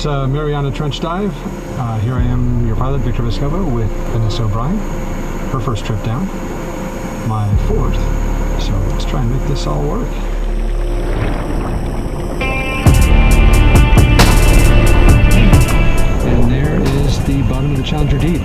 Mariana Trench Dive. Here I am, your pilot, Victor Vescovo, with Vanessa O'Brien. Her first trip down, my fourth. So let's try and make this all work. And there is the bottom of the Challenger Deep.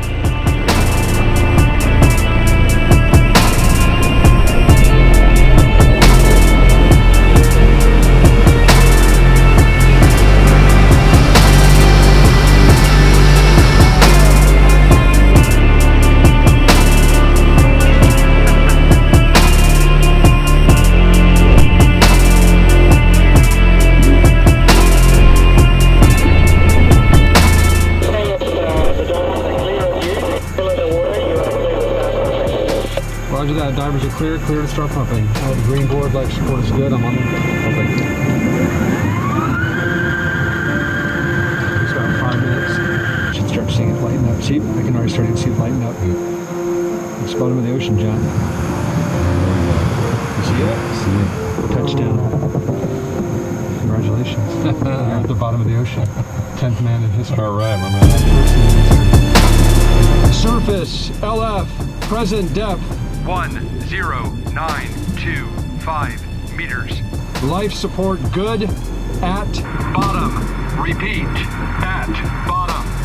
Roger that, divers are clear to start pumping. The green board, life support is good, I'm on pumping. It's about 5 minutes. Should start seeing it lighten up. See, I can already start to see it lighten up. It's the bottom of the ocean, John. You see it? See it. Touchdown. Congratulations. You're at the bottom of the ocean. 10th man in history. All right, my man. Surface, LF, present depth. 10925 meters. Life support good at Bottom. Repeat. At bottom.